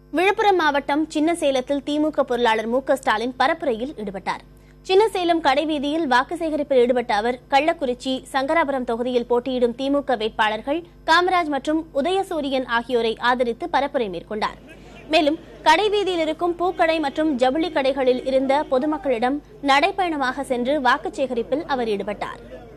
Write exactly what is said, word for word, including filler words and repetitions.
விழுப்புரம் மாவட்டம் சின்னசேலத்தில் திமுக பொருளாளர் மு க ஸ்டாலின் பரப்புரையில் ஈடுபட்டார். சின்னசேலம் கடைவீதியில் வாக்கு சேகரிப்பில் ஈடுபட்ட அவர் கள்ளக்குறிச்சி, சங்கராபுரம் தொகுதியில் போட்டியிடும் திமுக வேட்பாளர்கள் காமராஜ் மற்றும் உதயசூரியன் ஆகியோரை ஆதரித்து பரப்புரை மேற்கொண்டார். மேலும் கடைவீதியில் இருக்கும் பூக்கடை மற்றும் ஜவுளி கடைகளில் இருந்த பொதுமக்களிடம் நடைபயணமாக சென்று வாக்கு சேகரிப்பில் அவர் ஈடுபட்டார்.